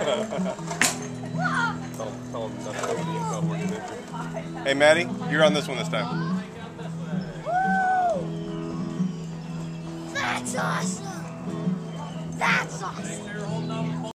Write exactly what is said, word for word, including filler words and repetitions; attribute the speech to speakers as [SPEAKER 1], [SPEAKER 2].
[SPEAKER 1] tell, tell him not to come to the improv when you're there. Hey, Maddie, you're on this one this time.
[SPEAKER 2] That's awesome! That's awesome!